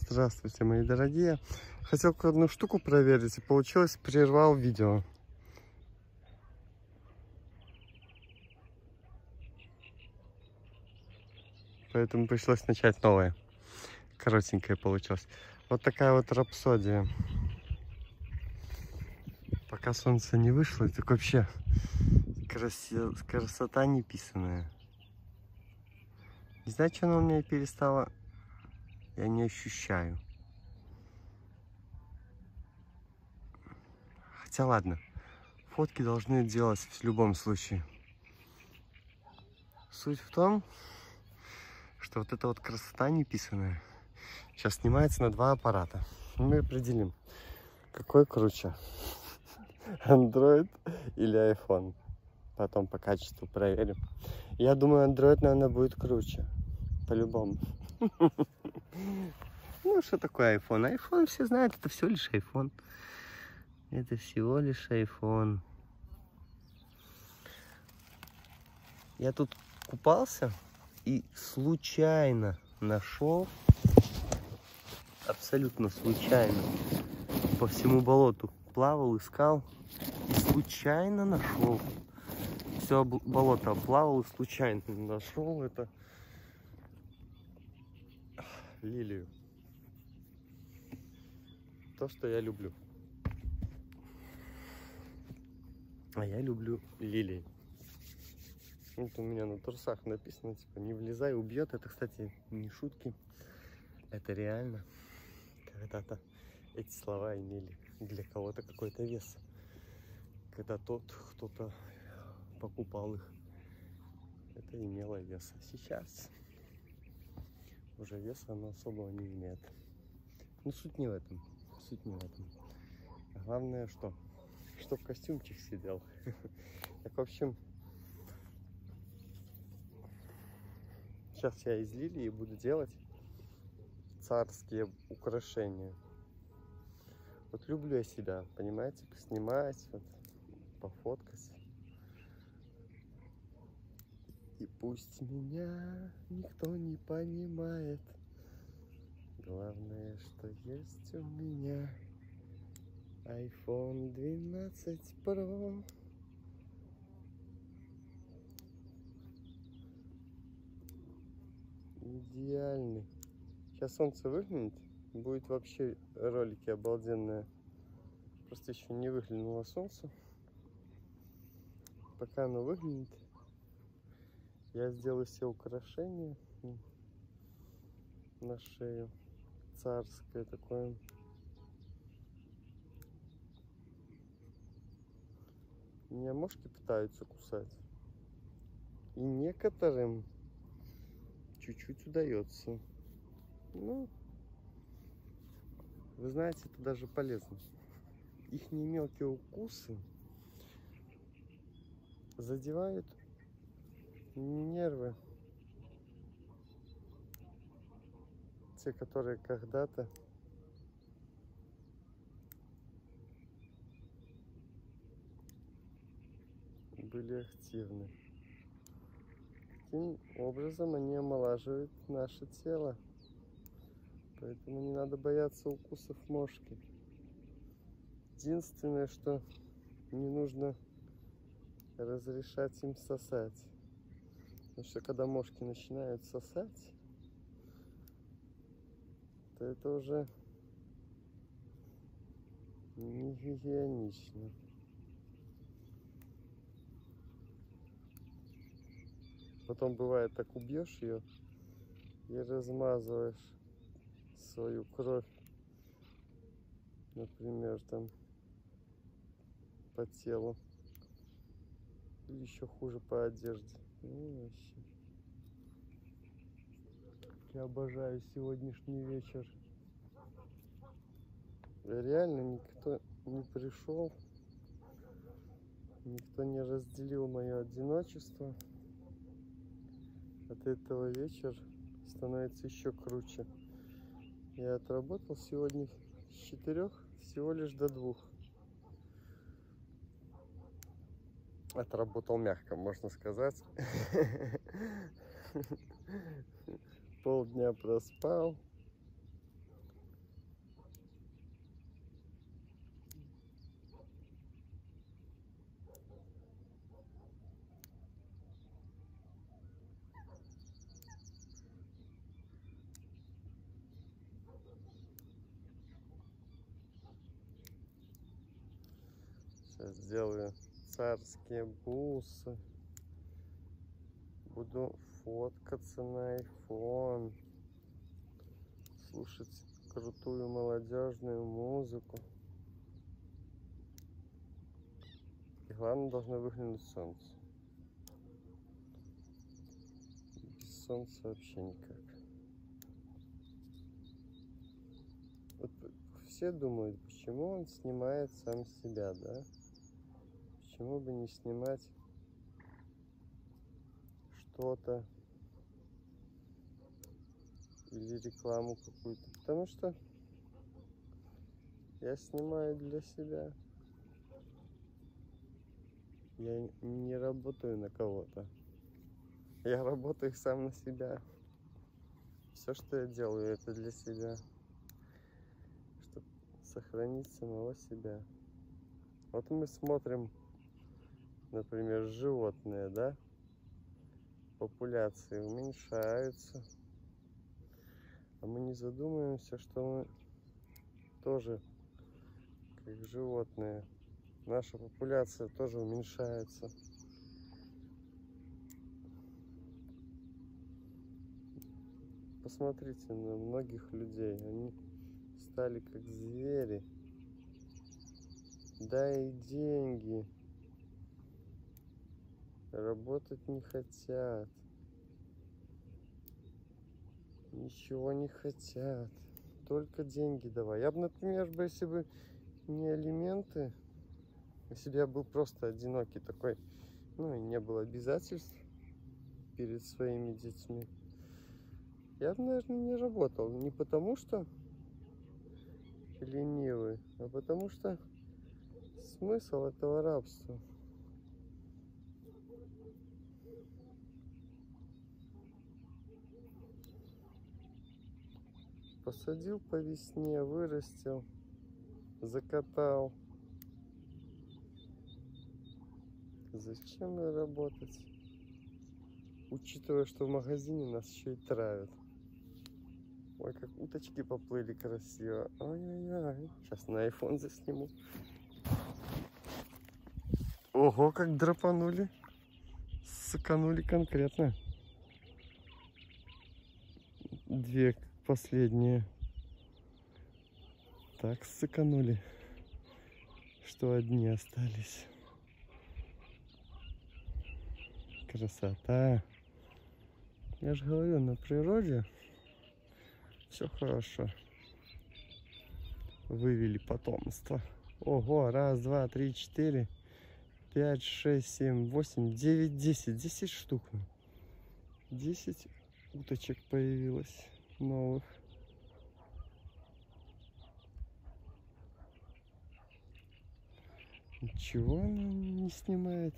Здравствуйте, мои дорогие. Хотел одну штуку проверить, и получилось, прервал видео. Поэтому пришлось начать новое. Коротенькое получилось. Вот такая вот рапсодия. Пока солнце не вышло, так вообще красота неписанная. Не знаю, что она у меня перестала. Я не ощущаю. Хотя ладно, фотки должны делать в любом случае. Суть в том, что вот эта вот красота неписанная сейчас снимается на два аппарата. Мы определим, какой круче, Android или iPhone. Потом по качеству проверим. Я думаю, Android, наверное, будет круче. По-любому. Ну, что такое iPhone? iPhone все знают, это всего лишь iPhone. Это всего лишь iPhone. Я тут купался и случайно нашел, абсолютно случайно, по всему болоту плавал, искал и случайно нашел. Все болото оплавал и случайно нашел это лилию. То, что я люблю. А я люблю лилии. Вот у меня на трусах написано, типа, не влезай, убьет. Это, кстати, не шутки. Это реально. Когда-то эти слова имели для кого-то какой-то вес. Когда кто-то покупал их, это имело вес. А сейчас уже веса оно особого не имеет. Но суть не в этом. Суть не в этом. Главное, что в костюмчик сидел. Так, в общем, сейчас я из лилии буду делать царские украшения. Вот люблю я себя, понимаете, поснимать, вот, пофоткать. И пусть меня никто не понимает. Главное, что есть у меня iPhone 12 Pro. Идеальный. Сейчас солнце выглянет, будет вообще ролики обалденные. Просто еще не выглянуло солнце. Пока оно выглянет, я сделаю все украшения на шею. Царское такое. Меня мошки пытаются кусать. И некоторым чуть-чуть удается. Ну, вы знаете, это даже полезно. Их мелкие укусы задевают нервы. Те, которые когда-то были активны. Таким образом они омолаживают наше тело. Поэтому не надо бояться укусов мошки. Единственное, что не нужно разрешать им сосать. Потому что когда мошки начинают сосать, то это уже не гигиенично. Потом бывает, так убьешь ее и размазываешь свою кровь, например, там по телу, или еще хуже по одежде. Ну, вообще. Я обожаю сегодняшний вечер. Реально никто не пришел, никто не разделил мое одиночество. От этого вечер становится еще круче. Я отработал сегодня с 4 всего лишь до 2. Отработал мягко, можно сказать. Полдня проспал. Сейчас сделаю царские бусы. Буду фоткаться на iPhone. Слушать крутую молодежную музыку. И главное, должно выглянуть солнце. Без солнца вообще никак. Вот все думают, почему он снимает сам себя, да? Почему бы не снимать что-то или рекламу какую-то? Потому что я снимаю для себя. Я не работаю на кого-то. Я работаю сам на себя. Все, что я делаю, это для себя. Чтобы сохранить самого себя. Вот мы смотрим, например, животные, да? Популяции уменьшаются. А мы не задумываемся, что мы тоже как животные. Наша популяция тоже уменьшается. Посмотрите на многих людей. Они стали как звери. Да и деньги. Работать не хотят. Ничего не хотят. Только деньги давай. Я бы, например, если бы не алименты, если бы я был просто одинокий такой, ну и не было обязательств перед своими детьми, я бы, наверное, не работал. Не потому что ленивый, а потому что смысл этого рабства. Посадил по весне, вырастил, закатал. Зачем мне работать? Учитывая, что в магазине нас еще и травят. Ой, как уточки поплыли красиво. Ой-ой-ой. Сейчас на iPhone засниму. Ого, как драпанули. Сыканули конкретно. Две последние. Так сыканули, что одни остались. Красота. Я же говорю, на природе все хорошо. Вывели потомство. Ого, раз, два, три, четыре, 5, 6, 7, 8, 9, 10. 10 штук. 10 уточек появилось новых. Ничего она не снимает.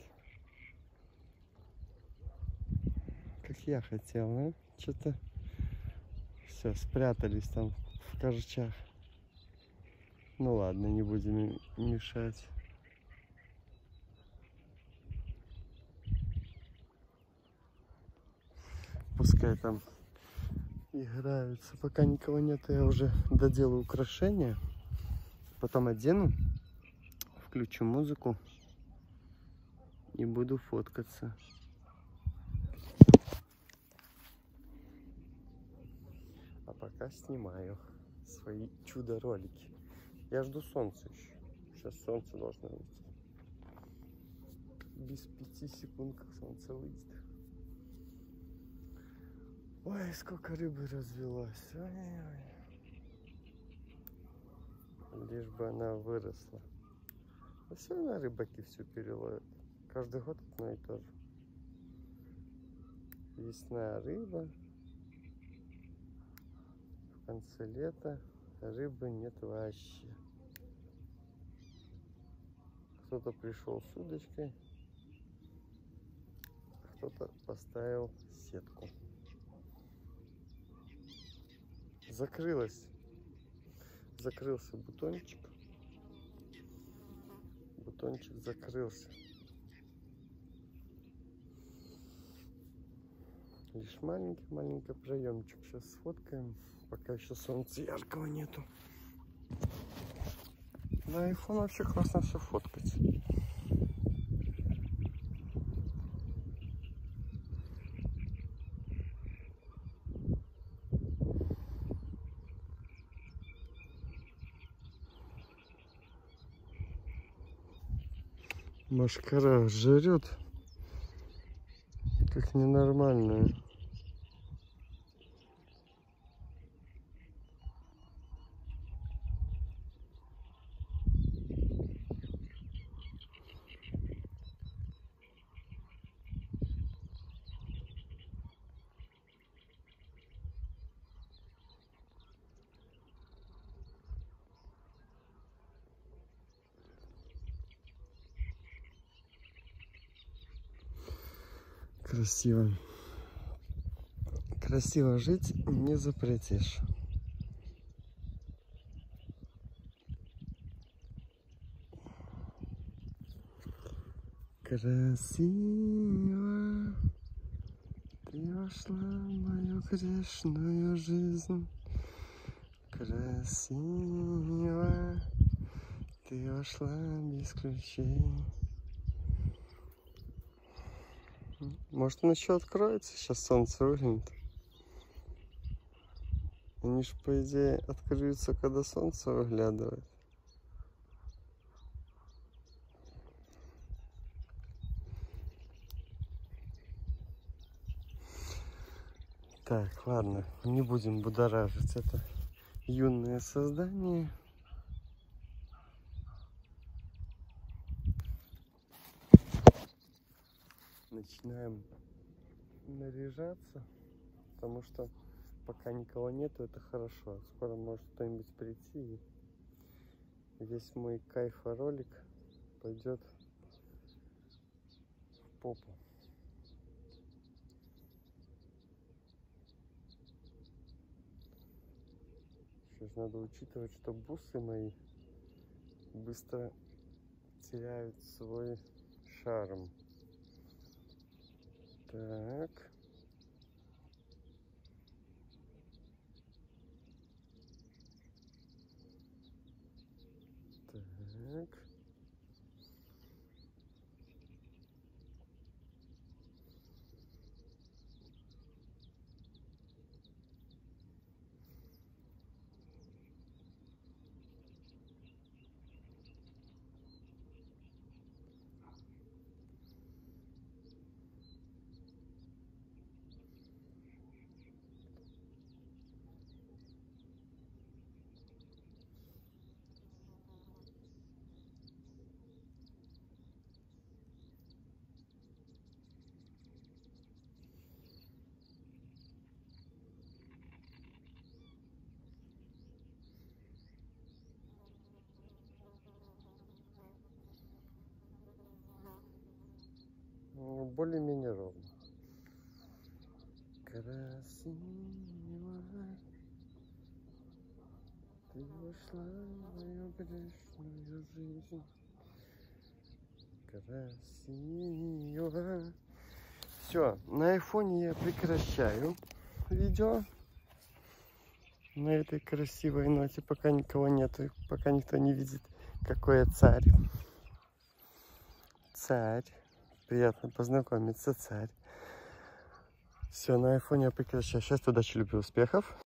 Как я хотел, а? Что-то все, спрятались там в корчах. Ну ладно, не будем мешать. Пускай там играются. Пока никого нет, я уже доделаю украшения. Потом одену, включу музыку и буду фоткаться. А пока снимаю свои чудо-ролики. Я жду солнца еще. Сейчас солнце должно выйти. Без 5 секунд как солнце выйдет. Ой, сколько рыбы развелось. Ой-ой-ой. Лишь бы она выросла. А все равно рыбаки все переловят. Каждый год одно и то же. Весна рыба. В конце лета рыбы нет вообще. Кто-то пришел с удочкой, кто-то поставил сетку. Закрылся бутончик. Бутончик закрылся. Лишь маленький проемчик. Сейчас сфоткаем, пока еще солнца яркого нету. На iPhone вообще классно все фоткать. Машкара жрет, как ненормальная. Красиво. Красиво жить не запретишь. Красиво ты вошла в мою грешную жизнь. Красиво ты вошла без ключей. Может, он еще откроется? Сейчас солнце выглянет. Они же, по идее, открыются, когда солнце выглядывает. Так, ладно, не будем будоражить это юное создание. Начинаем наряжаться, потому что пока никого нету, это хорошо. Скоро может кто-нибудь прийти, и весь мой кайфоролик пойдет в попу. Сейчас надо учитывать, что бусы мои быстро теряют свой шарм. Так. Так. Более-менее ровно. Красиво ты вошла в мою грешную жизнь. Красиво. Все, на айфоне я прекращаю видео. На этой красивой ноте, пока никого нету, пока никто не видит, какой я царь. Царь. Приятно познакомиться, царь. Все, на айфоне я прекращаю. Счастья, удачи, любви, успехов.